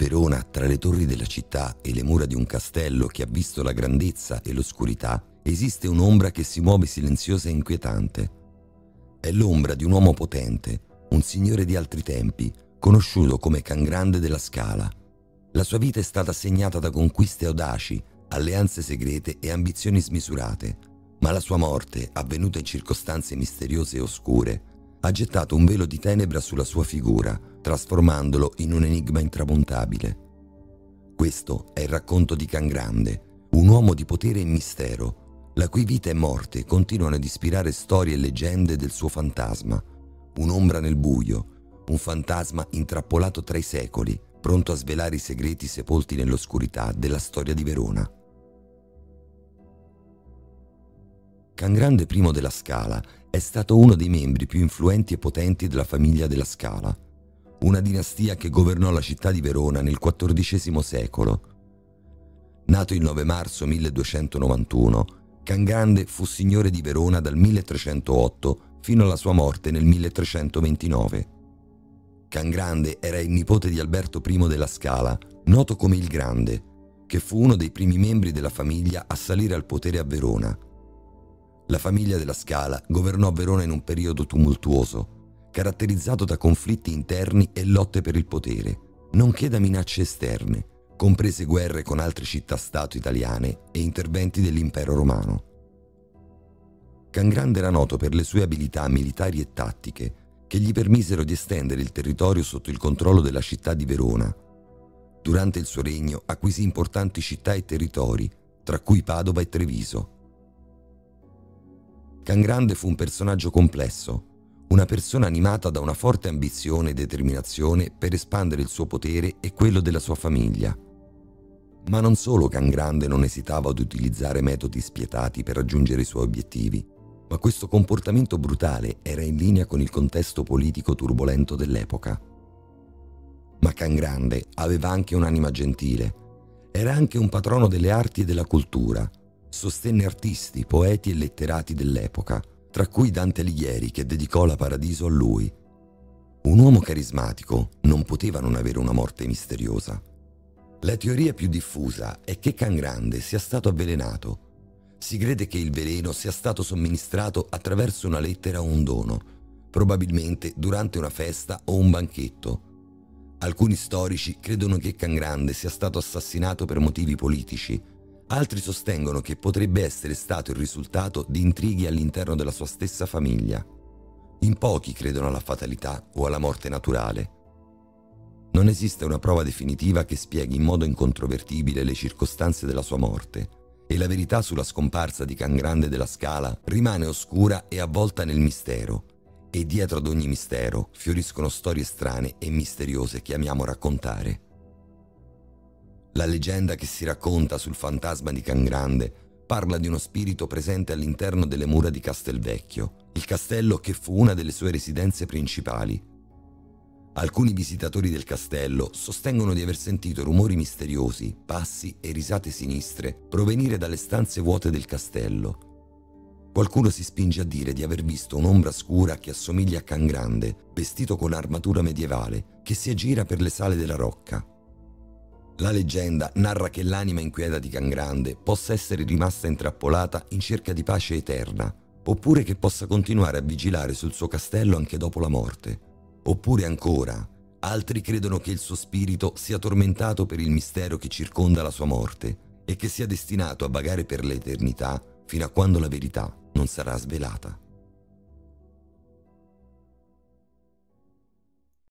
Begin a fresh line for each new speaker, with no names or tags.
Verona, tra le torri della città e le mura di un castello che ha visto la grandezza e l'oscurità, esiste un'ombra che si muove silenziosa e inquietante. È l'ombra di un uomo potente, un signore di altri tempi, conosciuto come Cangrande della Scala. La sua vita è stata segnata da conquiste audaci, alleanze segrete e ambizioni smisurate, ma la sua morte, avvenuta in circostanze misteriose e oscure, ha gettato un velo di tenebra sulla sua figura, trasformandolo in un enigma intramontabile. Questo è il racconto di Cangrande, un uomo di potere e mistero, la cui vita e morte continuano ad ispirare storie e leggende del suo fantasma, un'ombra nel buio, un fantasma intrappolato tra i secoli, pronto a svelare i segreti sepolti nell'oscurità della storia di Verona. Cangrande I della Scala è stato uno dei membri più influenti e potenti della famiglia della Scala, una dinastia che governò la città di Verona nel XIV secolo. Nato il 9 marzo 1291, Cangrande fu signore di Verona dal 1308 fino alla sua morte nel 1329. Cangrande era il nipote di Alberto I della Scala, noto come il Grande, che fu uno dei primi membri della famiglia a salire al potere a Verona. La famiglia della Scala governò Verona in un periodo tumultuoso, caratterizzato da conflitti interni e lotte per il potere, nonché da minacce esterne, comprese guerre con altre città-stato italiane e interventi dell'impero romano. Cangrande era noto per le sue abilità militari e tattiche, che gli permisero di estendere il territorio sotto il controllo della città di Verona. Durante il suo regno acquisì importanti città e territori, tra cui Padova e Treviso. Cangrande fu un personaggio complesso, una persona animata da una forte ambizione e determinazione per espandere il suo potere e quello della sua famiglia. Ma non solo Cangrande non esitava ad utilizzare metodi spietati per raggiungere i suoi obiettivi, ma questo comportamento brutale era in linea con il contesto politico turbolento dell'epoca. Ma Cangrande aveva anche un'anima gentile, era anche un patrono delle arti e della cultura, sostenne artisti, poeti e letterati dell'epoca, tra cui Dante Alighieri, che dedicò la Paradiso a lui. Un uomo carismatico non poteva non avere una morte misteriosa. La teoria più diffusa è che Cangrande sia stato avvelenato. Si crede che il veleno sia stato somministrato attraverso una lettera o un dono, probabilmente durante una festa o un banchetto. Alcuni storici credono che Cangrande sia stato assassinato per motivi politici. Altri sostengono che potrebbe essere stato il risultato di intrighi all'interno della sua stessa famiglia. In pochi credono alla fatalità o alla morte naturale. Non esiste una prova definitiva che spieghi in modo incontrovertibile le circostanze della sua morte, e la verità sulla scomparsa di Cangrande della Scala rimane oscura e avvolta nel mistero, e dietro ad ogni mistero fioriscono storie strane e misteriose che amiamo raccontare. La leggenda che si racconta sul fantasma di Cangrande parla di uno spirito presente all'interno delle mura di Castelvecchio, il castello che fu una delle sue residenze principali. Alcuni visitatori del castello sostengono di aver sentito rumori misteriosi, passi e risate sinistre provenire dalle stanze vuote del castello. Qualcuno si spinge a dire di aver visto un'ombra scura che assomiglia a Cangrande, vestito con armatura medievale, che si aggira per le sale della rocca. La leggenda narra che l'anima inquieta di Cangrande possa essere rimasta intrappolata in cerca di pace eterna, oppure che possa continuare a vigilare sul suo castello anche dopo la morte. Oppure ancora, altri credono che il suo spirito sia tormentato per il mistero che circonda la sua morte e che sia destinato a vagare per l'eternità fino a quando la verità non sarà svelata.